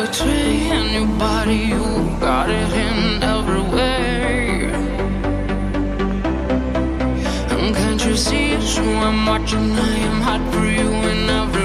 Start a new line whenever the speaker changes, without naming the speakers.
between your body, you got it in every way. And can't you see it's true? I'm watching, I am hot for you in every